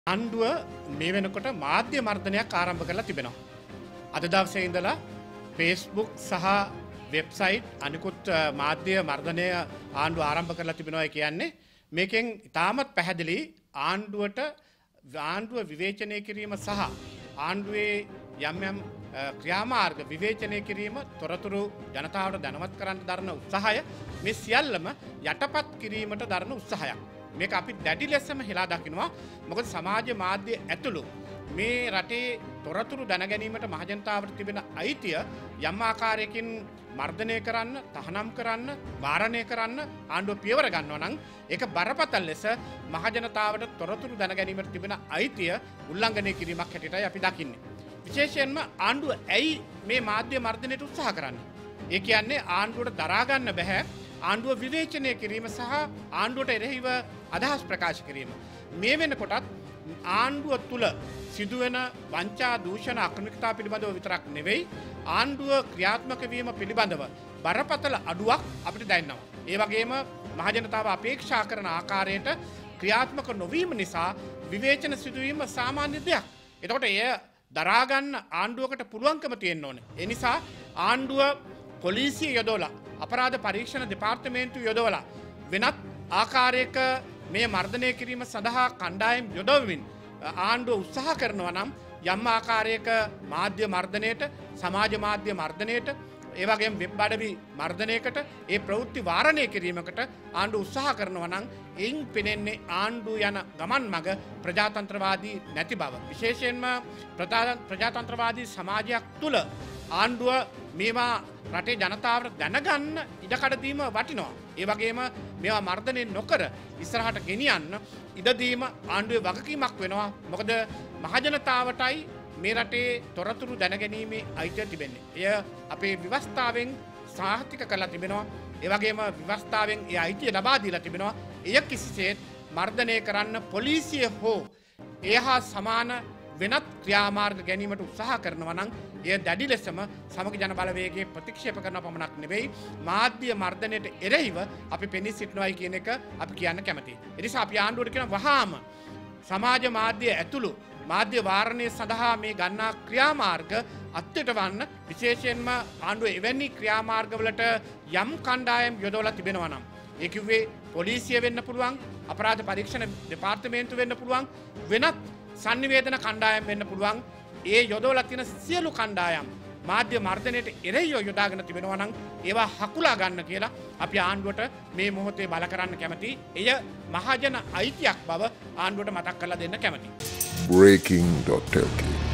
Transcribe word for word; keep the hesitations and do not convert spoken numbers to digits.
ආණ්ඩුව මේ වෙනකොට මාධ්‍ය මර්ධනයක් ආරම්භ කරලා තිබෙනවා. අද දවසේ ඉඳලා Facebook සහ වෙබ්සයිට් අනිකුත් මාධ්‍ය මර්ධනය ආණ්ඩුව ආරම්භ කරලා තිබෙනවා කියන්නේ මේකෙන් ඉතාමත් පැහැදිලි ආණ්ඩුවට ආණ්ඩුව විවේචනය කිරීම සහ ආණ්ඩුවේ යම් යම් ක්‍රියාමාර්ග විවේචනය කිරීම තොරතුරු ජනතාවට දැනුවත් කරන්න දරන උත්සාහය මේ සියල්ලම යටපත් කිරීමට දරන උත්සාහයක්. මේක අපි දැඩි ලෙසම හෙලා දකිනවා. මොකද සමාජ මාධ්‍ය ඇතුළු මේ රටේ තොරතුරු දැනගැනීමට මහජනතාවට තිබෙන අයිතිය යම් ආකාරයකින් මර්ධනය කරන්න, තහනම් කරන්න, වාරණය කරන්න ආණ්ඩුව පියවර ගන්නවා නම් ඒක බරපතල ලෙස මහජනතාවට තොරතුරු දැනගැනීමට තිබෙන අයිතිය උල්ලංඝනය කිරීමක් හැටියටයි අපි දකින්නේ. විශේෂයෙන්ම ආණ්ඩුව ඇයි මේ මාධ්‍ය මර්ධනයට උත්සාහ කරන්නේ? ඒ කියන්නේ ආණ්ඩුවට දරා ගන්න බෑ ආණ්ඩුව විවේචනය කිරීම සහ ආණ්ඩුවට එරෙහිව අදහස් ප්‍රකාශ කිරීම. මේ වෙනකොටත් ආණ්ඩුව තුල සිදුවෙන වංචා දූෂණ අක්‍රමිකතා පිළිබඳව විතරක් නෙවෙයි ආණ්ඩුව ක්‍රියාත්මක වීම පිළිබඳව බරපතල අඩුවක් අපිට දැනෙනවා. ඒ වගේම මහජනතාව අපේක්ෂා කරන ආකාරයට ක්‍රියාත්මක නොවීම නිසා විවේචන සිදුවීම සාමාන්‍ය දෙයක්. එතකොට එය දරා ගන්න ආණ්ඩුවකට පුළුවන්කම තියෙන්න ඕනේ. ඒ නිසා ආණ්ඩුව පොලිසිය යොදවලා අපරාධ පරීක්ෂණ දෙපාර්තමේන්තුව යොදවලා වෙනත් ආකාරයක මේ මර්ධනය කිරීම සඳහා කණ්ඩායම් යොදවමින් ආණ්ඩුව උත්සාහ කරනවා නම් යම් ආකාරයක මාධ්‍ය මර්ධනයට, සමාජ මාධ්‍ය මර්ධනයට, ඒ වගේම වෙබ් අඩවි මර්ධනයකට, ඒ ප්‍රවෘත්ති වාරණය කිරීමකට ආණ්ඩුව උත්සාහ කරනවා නම් එයින් පෙනෙන්නේ ආණ්ඩුව යන ගමන් මඟ ප්‍රජාතන්ත්‍රවාදී නැති බව. විශේෂයෙන්ම ප්‍රජාතන්ත්‍රවාදී සමාජයක් තුළ ආණ්ඩුව මේවා රටේ ජනතාවට දැනගන්න ඉඩකඩ දීම වටිනවා. ඒ වගේම මේවා මර්ධනය නොකර ඉස්සරහට ගෙනියන්න ඉඩ දීම ආණ්ඩුවේ වගකීමක් වෙනවා. මොකද මහජනතාවටයි මේ රටේ තොරතුරු දැනගැනීමේ අයිතිය තිබෙන්නේ. එය අපේ ව්‍යවස්ථාවෙන් සාහිතික කරලා තිබෙනවා. ඒ වගේම ව්‍යවස්ථාවෙන් ඒ අයිතිය ලබා දීලා තිබෙනවා. එය කිසිසේත් මර්ධනය කරන්න පොලිසිය හෝ ඒ හා සමාන වෙනත් ක්‍රියාමාර්ග ගැනීමට උත්සාහ කරනවා නම් එය දැඩි ලෙසම සමග ජන බලවේගයේ ප්‍රතික්ෂේප කරන පමණක් නෙවෙයි මාධ්‍ය මර්ධනයට එරෙහිව අපි පෙනී සිටිනවායි කියන එක අපි කියන්න කැමතියි. ඒ නිසා අපි ආණ්ඩුවට කියන වහාම සමාජ මාධ්‍ය ඇතුළු මාධ්‍ය වාරණය සඳහා මේ ගන්නා ක්‍රියාමාර්ග අත්‍යටවන්න විශේෂයෙන්ම ආණ්ඩුව එවැනි ක්‍රියාමාර්ගවලට යම් කණ්ඩායම් යොදවලා තිබෙනවා නම් ඒ කිව්වේ පොලිසිය වෙන්න පුළුවන්, අපරාධ පරීක්ෂණ දෙපාර්තමේන්තුව වෙන්න පුළුවන්, වෙනත් සංනිවේදන කණ්ඩායම් වෙන්න පුළුවන්. ඒ යොදවලා තියෙන සියලු කණ්ඩායම් මාධ්‍ය මර්ධනයට එරෙහිව යොදාගෙන තිබෙනවා නම් ඒවා හකුලා ගන්න කියලා අපි ආණ්ඩුවට මේ මොහොතේ බල කරන්න කැමතියි. එය මහජන අයිතියක් බව ආණ්ඩුවට මතක් කරලා දෙන්න කැමතියි. breaking dot l k